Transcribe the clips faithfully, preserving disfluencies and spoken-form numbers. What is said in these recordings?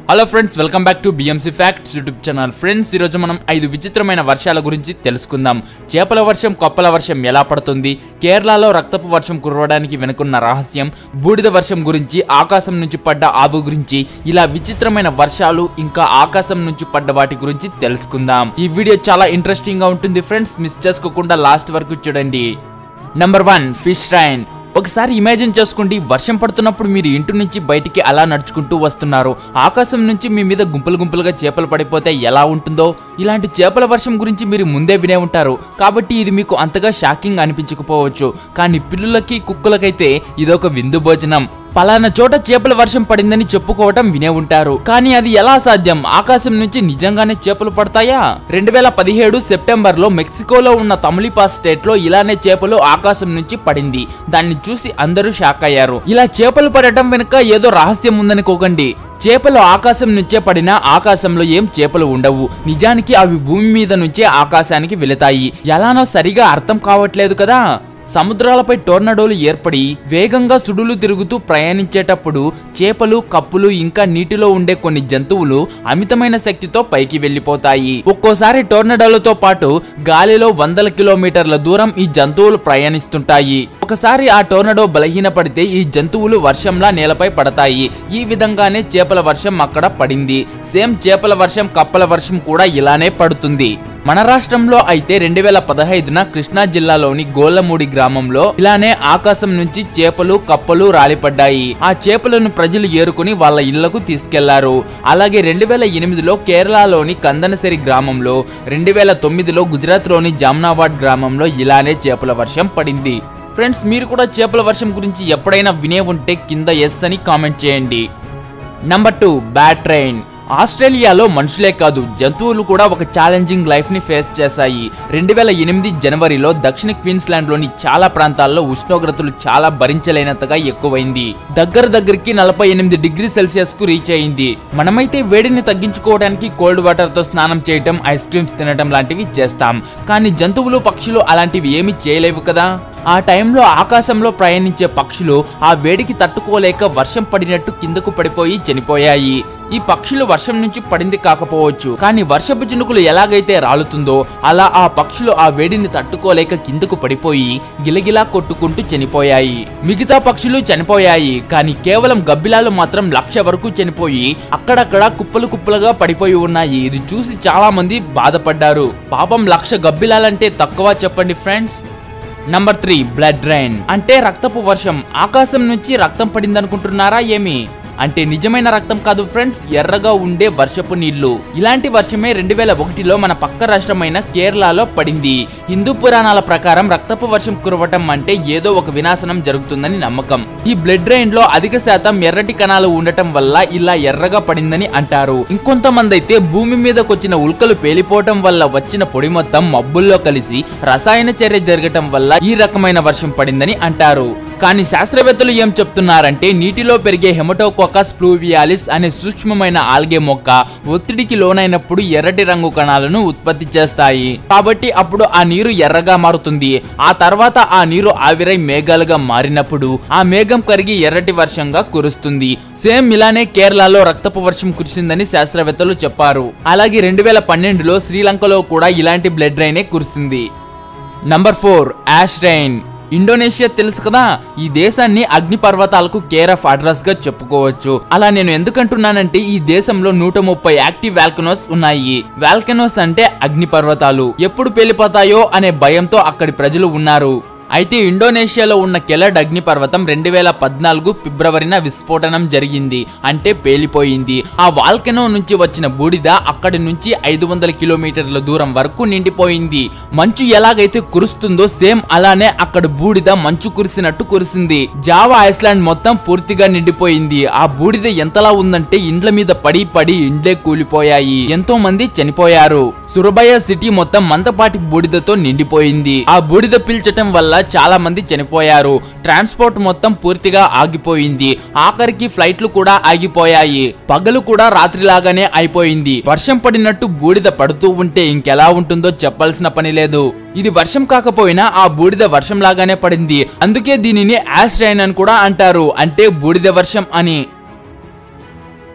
Hello friends, welcome back to BMC facts YouTube channel. Friends, ఈరోజు మనం ఐదు విచిత్రమైన వర్షాల గురించి తెలుసుకుందాం. చేపల వర్షం, కప్పల వర్షం ఎలా పడుతుంది, కేరళలో రక్తపు వర్షం కురవడానికి వెనుకున్న రహస్యం, బూడిద వర్షం గురించి, ఆకాశం నుంచి పడ్డ ఆబు గురించి, ఇలా విచిత్రమైన వర్షాలు ఇంకా ఆకాశం నుంచి పడ్డ వాటి గురించి తెలుసుకుందాం. ఈ వీడియో చాలా ఇంట్రెస్టింగ్ గా ఉంటుంది ఫ్రెండ్స్, మిస్ చేసుకోకుండా లాస్ట్ వరకు చూడండి. Number one, fish rain. ఒకసారి ఇమాజిన్ చేసుకోండి, వర్షం పడుతున్నప్పుడు మీరు ఇంటి నుంచి బయటికి అలా నడుచుకుంటూ వస్తున్నారు. ఆకాశం నుంచి మీ మీద గుంపులు గుంపులుగా చేపలు పడిపోతే ఎలా ఉంటుందో. ఇలాంటి చేపల వర్షం గురించి మీరు ముందే వినే ఉంటారు, కాబట్టి ఇది మీకు అంతగా షాకింగ్ అనిపించకపోవచ్చు. కానీ పిల్లులకి, కుక్కలకైతే ఇదొక విందు భోజనం. పలానా చోట చేపల వర్షం పడిందని చెప్పుకోవటం వినే ఉంటారు, కానీ అది ఎలా సాధ్యం? ఆకాశం నుంచి నిజంగానే చేపలు పడతాయా? రెండు వేల పదిహేడు సెప్టెంబర్ లో మెక్సికోలో ఉన్న తమిళపాస్ స్టేట్ లో ఇలానే చేపలు ఆకాశం నుంచి పడింది. దాన్ని చూసి అందరూ షాక్ అయ్యారు. ఇలా చేపలు పడటం వెనుక ఏదో రహస్యం ఉందనుకోకండి. చేపలు ఆకాశం నుంచే పడినా ఆకాశంలో ఏం చేపలు ఉండవు. నిజానికి అవి భూమి మీద నుంచే ఆకాశానికి వెళతాయి. ఎలానో సరిగా అర్థం కావట్లేదు కదా. సముద్రాలపై టోర్నడోలు ఏర్పడి వేగంగా సుడులు తిరుగుతూ ప్రయాణించేటప్పుడు చేపలు, కప్పులు ఇంకా నీటిలో ఉండే కొన్ని జంతువులు అమితమైన శక్తితో పైకి వెళ్లిపోతాయి. ఒక్కోసారి టోర్నడోలతో పాటు గాలిలో వందల కిలోమీటర్ల దూరం ఈ జంతువులు ప్రయాణిస్తుంటాయి. ఒకసారి ఆ టోర్నడో బలహీనపడితే ఈ జంతువులు వర్షంలా నేలపై పడతాయి. ఈ విధంగానే చేపల వర్షం అక్కడ పడింది. సేమ్ చేపల వర్షం, కప్పల వర్షం కూడా ఇలానే పడుతుంది. మన రాష్ట్రంలో అయితే రెండు వేల పదహైదున కృష్ణా జిల్లాలోని గోళ్లమూడి గ్రామంలో ఇలానే ఆకాశం నుంచి చేపలు, కప్పలు రాలిపడ్డాయి. ఆ చేపలను ప్రజలు ఏరుకుని వాళ్ళ ఇళ్లకు తీసుకెళ్లారు. అలాగే రెండు వేల ఎనిమిదిలో కేరళలోని కందనసరి గ్రామంలో, రెండు వేల తొమ్మిదిలో గుజరాత్ లోని జామ్నాబాద్ గ్రామంలో ఇలానే చేపల వర్షం పడింది. ఫ్రెండ్స్, మీరు కూడా చేపల వర్షం గురించి ఎప్పుడైనా వినే ఉంటే కింద ఎస్ అని కామెంట్ చేయండి. Number two, bat rain. ఆస్ట్రేలియాలో మనుషులే కాదు, జంతువులు కూడా ఒక ఛాలెంజింగ్ లైఫ్ ని ఫేస్ చేశాయి. రెండు వేల ఎనిమిది జనవరిలో దక్షిణ క్వీన్స్లాండ్ లోని చాలా ప్రాంతాల్లో ఉష్ణోగ్రతలు చాలా భరించలేనంతగా ఎక్కువైంది. దగ్గర దగ్గరికి నలభై ఎనిమిది డిగ్రీ సెల్సియస్ కు రీచ్ అయింది. మనమైతే వేడిని తగ్గించుకోవడానికి కోల్డ్ వాటర్ తో స్నానం చేయటం, ఐస్ క్రీమ్స్ తినటం లాంటివి చేస్తాం. కానీ జంతువులు, పక్షులు అలాంటివి ఏమీ చేయలేవు కదా. ఆ టైంలో ఆకాశంలో ప్రయాణించే పక్షులు ఆ వేడికి తట్టుకోలేక వర్షం పడినట్టు కిందకు పడిపోయి చనిపోయాయి. ఈ పక్షులు వర్షం నుంచి పడింది కాకపోవచ్చు, కానీ వర్షపు చినుకులు ఎలాగైతే రాలుతుందో అలా ఆ పక్షులు ఆ వేడిని తట్టుకోలేక కిందకు పడిపోయి గిలగిలా కొట్టుకుంటూ చనిపోయాయి. మిగతా పక్షులు చనిపోయాయి, కానీ కేవలం గబ్బిలాలు మాత్రం లక్ష వరకు చనిపోయి అక్కడక్కడ కుప్పలు కుప్పలుగా పడిపోయి ఉన్నాయి. ఇది చూసి చాలా మంది బాధపడ్డారు. పాపం, లక్ష గబ్బిలాలంటే తక్కువ చెప్పండి friends. Number three, blood rain. అంటే రక్తపు వర్షం. ఆకాశం నుంచి రక్తం పడిందనుకుంటున్నారా ఏమి? అంటే నిజమైన రక్తం కాదు ఫ్రెండ్స్, ఎర్రగా ఉండే వర్షపు నీళ్లు. ఇలాంటి వర్షమే రెండు వేల ఒకటిలో మన పక్క రాష్ట్రమైన కేరళలో పడింది. హిందూ పురాణాల ప్రకారం రక్తపు వర్షం కురవటం అంటే ఏదో ఒక వినాశనం జరుగుతుందని నమ్మకం. ఈ బ్లడ్ రైన్ లో అధిక శాతం ఎర్రటి కణాలు ఉండటం వల్ల ఇలా ఎర్రగా పడిందని అంటారు. ఇంకొంతమంది అయితే భూమి మీదకి వచ్చిన ఉల్కలు పేలిపోవటం వల్ల వచ్చిన పొడి మొత్తం మబ్బుల్లో కలిసి రసాయన చర్య జరగటం వల్ల ఈ రకమైన వర్షం పడిందని అంటారు. కానీ శాస్త్రవేత్తలు ఏం చెప్తున్నారంటే నీటిలో పెరిగే హెమటోకోకస్ ప్లూవియాలిస్ అనే సూక్ష్మమైన ఆల్గే మొక్క ఒత్తిడికి లోనైనప్పుడు ఎర్రటి రంగు కణాలను ఉత్పత్తి చేస్తాయి. కాబట్టి అప్పుడు ఆ నీరు ఎర్రగా మారుతుంది. ఆ తర్వాత ఆ నీరు ఆవిరై మేఘాలుగా మారినప్పుడు ఆ మేఘం కరిగి ఎర్రటి వర్షంగా కురుస్తుంది. సేమ్ ఇలానే కేరళలో రక్తపు వర్షం కురిసిందని శాస్త్రవేత్తలు చెప్పారు. అలాగే రెండు వేల పన్నెండులో శ్రీలంకలో కూడా ఇలాంటి బ్లడ్ రైనే కురిసింది. Number four, ash rain. Indonesia తెలుసు కదా, ఈ దేశాన్ని అగ్ని పర్వతాలకు కేర్ ఆఫ్ అడ్రస్ గా చెప్పుకోవచ్చు. అలా నేను ఎందుకంటున్నానంటే ఈ దేశంలో నూట ముప్పై యాక్టివ్ వాల్కనోస్ ఉన్నాయి. వాల్కనోస్ అంటే అగ్ని పర్వతాలు. ఎప్పుడు పేలిపోతాయో అనే భయంతో అక్కడి ప్రజలు ఉన్నారు. అయితే ఇండోనేషియాలో ఉన్న కెలడ్ అగ్నిపర్వతం రెండు వేల పద్నాలుగు ఫిబ్రవరిన విస్ఫోటనం జరిగింది, అంటే పేలిపోయింది. ఆ వాల్కెనో నుంచి వచ్చిన బూడిద అక్కడి నుంచి ఐదు వందల కిలోమీటర్ల దూరం వరకు నిండిపోయింది. మంచు ఎలాగైతే కురుస్తుందో సేమ్ అలానే అక్కడ బూడిద మంచు కురిసినట్టు కురిసింది. జావా ఐస్లాండ్ మొత్తం పూర్తిగా నిండిపోయింది. ఆ బూడిద ఎంతలా ఉందంటే ఇండ్ల మీద పడి పడి ఇండ్లే కూలిపోయాయి. ఎంతో మంది చనిపోయారు. సురబయ సిటీ మొత్తం మందపాటి బూడిదతో నిండిపోయింది. ఆ బూడిద పీల్చటం వల్ల చాలా మంది చనిపోయారు. ట్రాన్స్పోర్ట్ మొత్తం పూర్తిగా ఆగిపోయింది. ఆఖరికి ఫ్లైట్లు కూడా ఆగిపోయాయి. పగలు కూడా రాత్రిలాగానే అయిపోయింది. వర్షం పడినట్టు బూడిద పడుతూ ఉంటే ఇంకెలా ఉంటుందో చెప్పాల్సిన పని లేదు. ఇది వర్షం కాకపోయినా ఆ బూడిద వర్షం లాగానే పడింది. అందుకే దీనిని యాష్ రైన్ అని కూడా అంటారు, అంటే బూడిద వర్షం అని.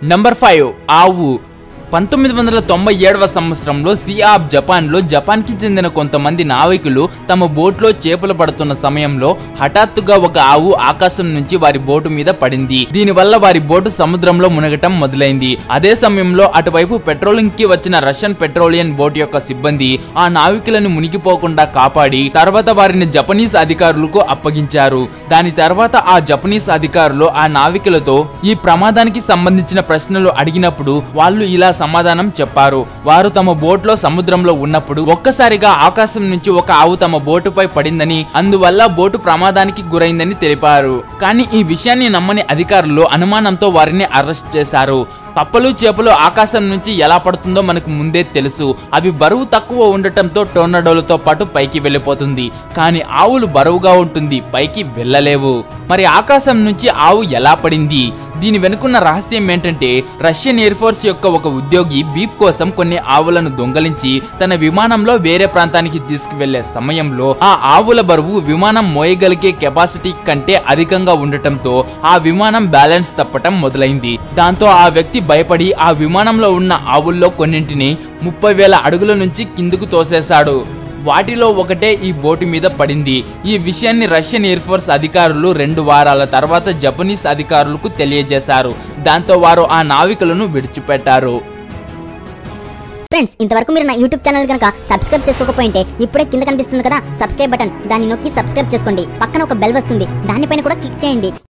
నంబర్ ఫైవ్ ఆవు. పంతొమ్మిది వందల తొంభై ఏడవ సంవత్సరంలో సియాబ్ జపాన్లో జపాన్కి చెందిన కొంతమంది నావికులు తమ బోట్లో చేపలు పడుతున్న సమయంలో హఠాత్తుగా ఒక ఆవు ఆకాశం నుంచి వారి బోటు మీద పడింది. దీనివల్ల వారి బోటు సముద్రంలో మునగటం మొదలైంది. అదే సమయంలో అటువైపు పెట్రోలింగ్ కి వచ్చిన రష్యన్ పెట్రోలియన్ బోట్ యొక్క సిబ్బంది ఆ నావికులను మునిగిపోకుండా కాపాడి తర్వాత వారిని జపనీస్ అధికారులకు అప్పగించారు. దాని తర్వాత ఆ జపనీస్ అధికారులు ఆ నావికులతో ఈ ప్రమాదానికి సంబంధించిన ప్రశ్నలు అడిగినప్పుడు వాళ్ళు ఇలా సమాధానం చెప్పారు. వారు తమ బోట్లో సముద్రంలో ఉన్నప్పుడు ఒక్కసారిగా ఆకాశం నుంచి ఒక ఆవు తమ బోటుపై పడిందని, అందువల్ల బోటు ప్రమాదానికి గురైందని తెలిపారు. కానీ ఈ విషయాన్ని నమ్మని అధికారులు అనుమానంతో వారిని అరెస్ట్ చేశారు. కప్పలు చేపలు ఆకాశం నుంచి ఎలా పడుతుందో మనకు ముందే తెలుసు. అవి బరువు తక్కువ ఉండటంతో టోర్నడోలతో పాటు పైకి వెళ్ళిపోతుంది. కానీ ఆవులు బరువుగా ఉంటుంది, పైకి వెళ్ళలేవు. మరి ఆకాశం నుంచి ఆవు ఎలా పడింది? దీని వెనుకున్న రహస్యం ఏంటంటే రష్యన్ ఎయిర్ ఫోర్స్ యొక్క ఒక ఉద్యోగి బీప్ కోసం కొన్ని ఆవులను దొంగలించి తన విమానంలో వేరే ప్రాంతానికి తీసుకువెళ్లే సమయంలో ఆ ఆవుల బరువు విమానం మోయగలిగే కెపాసిటీ కంటే అధికంగా ఉండటంతో ఆ విమానం బ్యాలెన్స్ తప్పటం మొదలైంది. దాంతో ఆ వ్యక్తి భయపడి ఆ విమానంలో ఉన్న ఆవుల్లో కొన్నింటిని ముప్పై వేల అడుగుల నుంచి కిందకు తోసేశాడు. వాటిలో ఒకటే ఈ బోటు మీద పడింది. ఈ విషయాన్ని రష్యన్ ఎయిర్ ఫోర్స్ అధికారులు రెండు వారాల తర్వాత జపనీస్ అధికారులకు తెలియజేశారు. దాంతో వారు ఆ నావికులను విడిచిపెట్టారు. ఫ్రెండ్స్, ఇంతవరకు మీరు నా యూట్యూబ్ ఛానల్ కనుక సబ్స్క్రైబ్ చేసుకోకపోయింటే ఇప్పుడే కింద కనిపిస్తుంది కదా సబ్స్క్రైబ్ బటన్, దాన్ని నొక్కి సబ్స్క్రైబ్ చేసుకోండి. పక్కన ఒక బెల్ వస్తుంది, దానిపైన కూడా క్లిక్ చేయండి.